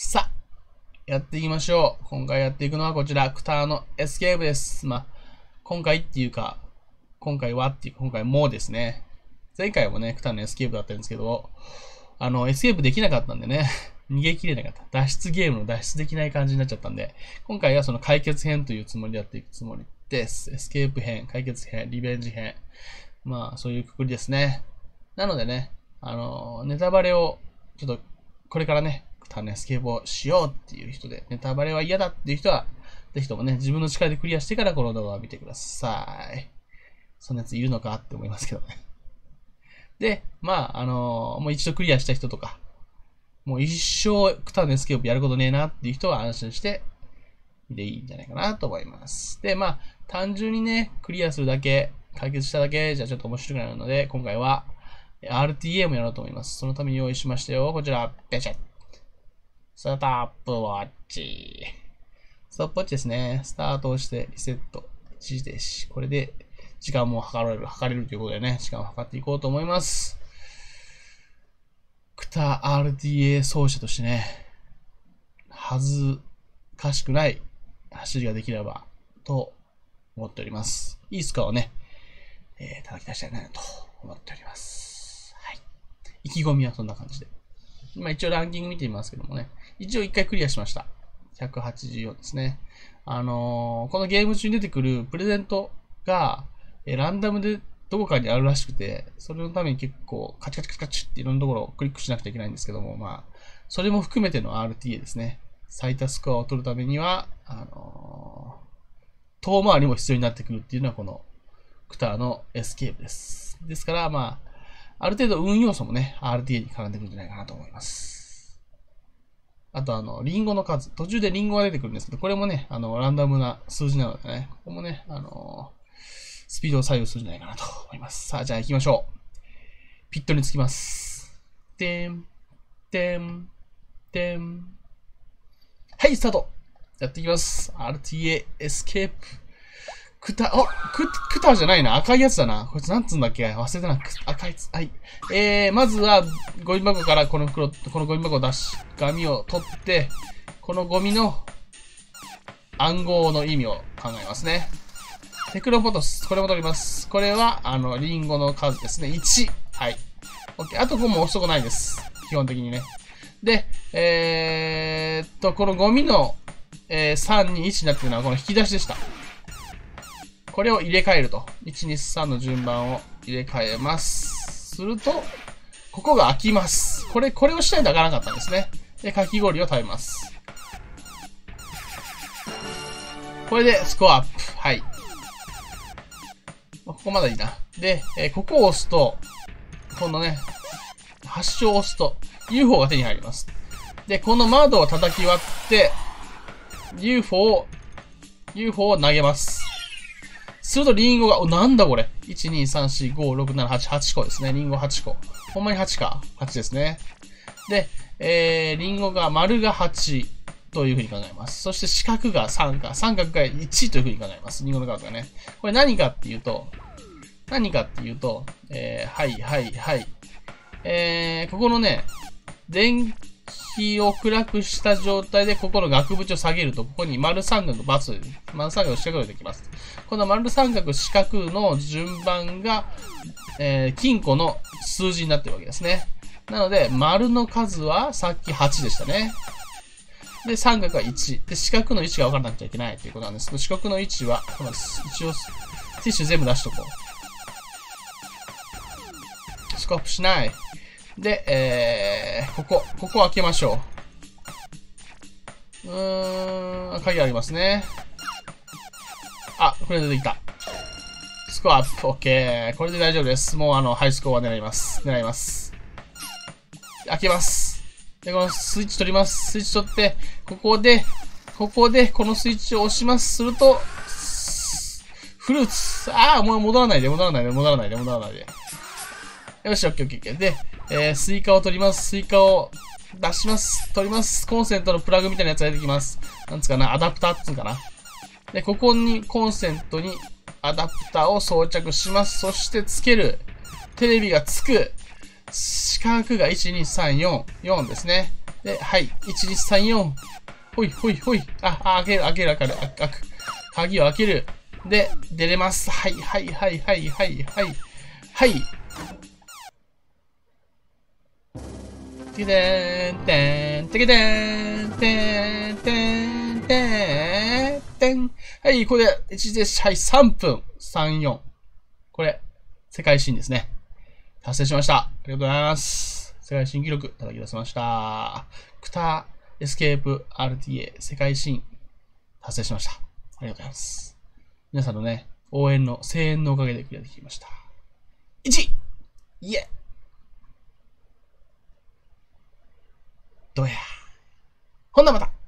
さあ、やっていきましょう。今回やっていくのはこちら、クターのエスケープです。今回っていうか、今回もですね。前回もね、クターのエスケープだったんですけど、エスケープできなかったんでね、逃げ切れなかった。ゲームの脱出できない感じになっちゃったんで、今回はその解決編というつもりでやっていくつもりです。エスケープ編、解決編、リベンジ編。そういうくくりですね。なのでね、ネタバレを、ちょっと、これからね、クターのエスケープをしようっていう人で、ネタバレは嫌だっていう人は、ぜひともね、自分の力でクリアしてからこの動画を見てください。そんなやついるのかって思いますけどね。で、もう一度クリアした人とか、もう一生クターのエスケープやることねえなっていう人は安心して見ていいんじゃないかなと思います。で、単純にね、クリアするだけ、解決しただけじゃちょっと面白くなるので、今回は RTA もやろうと思います。そのために用意しましたよ。こちら、ペチャッ。スタートウォッチ。ストップウォッチですね。スタートをしてリセット。一時停止。これで時間も測れるということでね、時間を測っていこうと思います。クター RTA 奏者としてね、恥ずかしくない走りができればと思っております。いいスコアをね、叩き出したいなと思っております。はい。意気込みはそんな感じで。一応ランキング見てみますけどもね。一応1回クリアしました。184ですね。このゲーム中に出てくるプレゼントが、ランダムでどこかにあるらしくて、それのために結構カチカチっていろんなところをクリックしなくちゃいけないんですけども、それも含めての RTA ですね。最多スコアを取るためには、遠回りも必要になってくるっていうのはこのクターのエスケープです。ですから、ある程度運要素もね、RTA に絡んでくるんじゃないかなと思います。あとリンゴの数。途中でリンゴが出てくるんですけど、これもね、ランダムな数字なのでね、ここもね、スピードを左右するんじゃないかなと思います。さあ、じゃあ行きましょう。ピットにつきます。てん、てん、てん。はい、スタート。やっていきます。RTA エスケープ。クターじゃないな。赤いやつだな。こいつなんつうんだっけ忘れたな。赤いやつ。はい。まずは、ゴミ箱からこのゴミ箱を紙を取って、このゴミの暗号の意味を考えますね。テクノフォトス。これも取ります。これは、リンゴの数ですね。1。はい。OK。あと5も押すとこないです。基本的にね。で、このゴミの、3に1になってるのはこの引き出しでした。これを入れ替えると。1、2、3の順番を入れ替えます。すると、ここが開きます。これをしないと開かなかったんですね。で、かき氷を食べます。これでスコアアップ。はい。ここまだいいな。で、ここを押すと、今度ね、発祥を押すと、UFO が手に入ります。で、この窓を叩き割って、UFO を投げます。するとリンゴが、なんだこれ。1、2、3、4、5、6、7、8、8個ですね。リンゴ8個。ほんまに8か。8ですね。で、リンゴが、丸が8というふうに考えます。そして四角が3か。三角が1というふうに考えます。リンゴの数がね。これ何かっていうと、はい。ここのね、電気を暗くした状態で、ここの額縁を下げると、ここに丸三角、丸三角、四角ができます。この丸三角、四角の順番が、金庫の数字になってるわけですね。なので、丸の数はさっき8でしたね。で、三角は1。で、四角の位置が分からなくちゃいけないということなんですけど、四角の位置は、一応、ティッシュ全部出しとこう。スコープしない。で、ここ開けましょう。鍵ありますね。あ、これ出てきた。スコアアップ、OK。これで大丈夫です。もうハイスコアは狙います。開けます。で、このスイッチ取ります。スイッチ取って、ここで、このスイッチを押します。すると、フルーツ。もう戻らないで。よし、OK。で、スイカを取ります。スイカを出します。取ります。コンセントのプラグみたいなやつが出てきます。なんつうかな、アダプターっていうかな。で、ここにコンセントにアダプターを装着します。そしてつける。テレビがつく。四角が1、2、3、4。4ですね。 で、はい。1234。ほいほいほい。開ける。鍵を開ける。で、出れます。はい。はい。てけでーん、てん、てけでーん、てん、てん、てん、てん。はい、これで、1で、はい、3分34。これ、世界新ですね。達成しました。ありがとうございます。世界新記録叩き出しました。クターエスケープ RTA 世界新達成しました。ありがとうございます。皆さんのね、応援の、声援のおかげでクリアできました。1! イエどうやほんならまた